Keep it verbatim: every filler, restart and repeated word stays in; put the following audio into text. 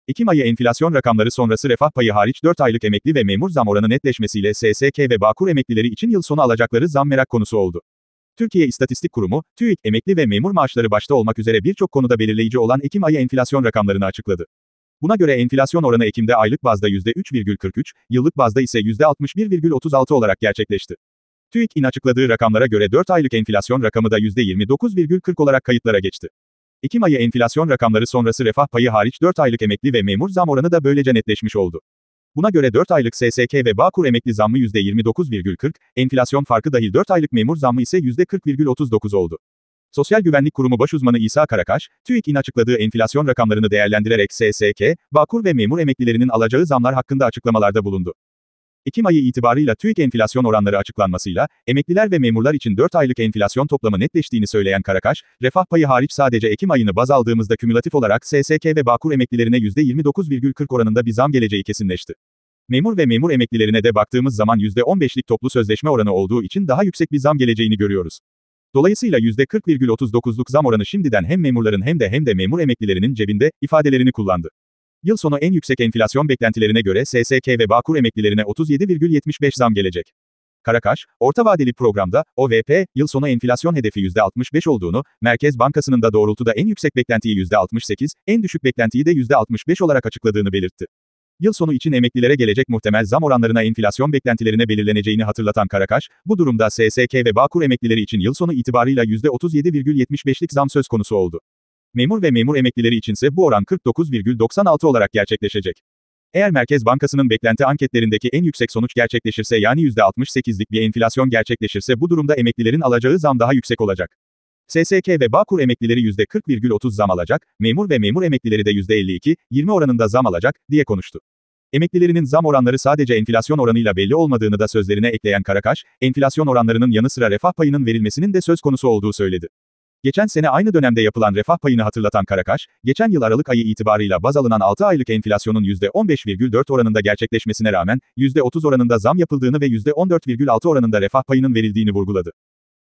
Ekim ayı enflasyon rakamları sonrası refah payı hariç dört aylık emekli ve memur zam oranı netleşmesiyle S S K ve Bağkur emeklileri için yıl sonu alacakları zam merak konusu oldu. Türkiye İstatistik Kurumu, TÜİK, emekli ve memur maaşları başta olmak üzere birçok konuda belirleyici olan Ekim ayı enflasyon rakamlarını açıkladı. Buna göre enflasyon oranı Ekim'de aylık bazda yüzde üç virgül kırk üç, yıllık bazda ise yüzde altmış bir virgül otuz altı olarak gerçekleşti. TÜİK'in açıkladığı rakamlara göre dört aylık enflasyon rakamı da yüzde yirmi dokuz virgül kırk olarak kayıtlara geçti. Ekim ayı enflasyon rakamları sonrası refah payı hariç dört aylık emekli ve memur zam oranı da böylece netleşmiş oldu. Buna göre dört aylık S S K ve Bağkur emekli zammı yüzde yirmi dokuz virgül kırk, enflasyon farkı dahil dört aylık memur zammı ise yüzde kırk virgül otuz dokuz oldu. Sosyal Güvenlik Kurumu Başuzmanı İsa Karakaş, TÜİK'in açıkladığı enflasyon rakamlarını değerlendirerek S S K, Bağkur ve memur emeklilerinin alacağı zamlar hakkında açıklamalarda bulundu. Ekim ayı itibarıyla TÜİK enflasyon oranları açıklanmasıyla, emekliler ve memurlar için dört aylık enflasyon toplamı netleştiğini söyleyen Karakaş, refah payı hariç sadece Ekim ayını baz aldığımızda kümülatif olarak S S K ve Bağkur emeklilerine yüzde yirmi dokuz virgül kırk oranında bir zam geleceği kesinleşti. Memur ve memur emeklilerine de baktığımız zaman yüzde on beşlik toplu sözleşme oranı olduğu için daha yüksek bir zam geleceğini görüyoruz. Dolayısıyla yüzde kırk virgül otuz dokuzluk zam oranı şimdiden hem memurların hem de hem de memur emeklilerinin cebinde, ifadelerini kullandı. Yıl sonu en yüksek enflasyon beklentilerine göre S S K ve Bağkur emeklilerine otuz yedi virgül yetmiş beş zam gelecek. Karakaş, orta vadeli programda, O V P, yıl sonu enflasyon hedefi yüzde altmış beş olduğunu, Merkez Bankası'nın da doğrultuda en yüksek beklentiyi yüzde altmış sekiz, en düşük beklentiyi de yüzde altmış beş olarak açıkladığını belirtti. Yıl sonu için emeklilere gelecek muhtemel zam oranlarına enflasyon beklentilerine belirleneceğini hatırlatan Karakaş, bu durumda S S K ve Bağkur emeklileri için yıl sonu itibarıyla yüzde otuz yedi virgül yetmiş beşlik zam söz konusu oldu. Memur ve memur emeklileri içinse bu oran kırk dokuz virgül doksan altı olarak gerçekleşecek. Eğer Merkez Bankası'nın beklenti anketlerindeki en yüksek sonuç gerçekleşirse yani yüzde altmış sekizlik bir enflasyon gerçekleşirse bu durumda emeklilerin alacağı zam daha yüksek olacak. S S K ve Bağkur emeklileri yüzde kırk virgül otuz zam alacak, memur ve memur emeklileri de yüzde elli iki virgül yirmi oranında zam alacak, diye konuştu. Emeklilerinin zam oranları sadece enflasyon oranıyla belli olmadığını da sözlerine ekleyen Karakaş, enflasyon oranlarının yanı sıra refah payının verilmesinin de söz konusu olduğu söyledi. Geçen sene aynı dönemde yapılan refah payını hatırlatan Karakaş, geçen yıl Aralık ayı itibarıyla baz alınan altı aylık enflasyonun yüzde on beş virgül dört oranında gerçekleşmesine rağmen, yüzde otuz oranında zam yapıldığını ve yüzde on dört virgül altı oranında refah payının verildiğini vurguladı.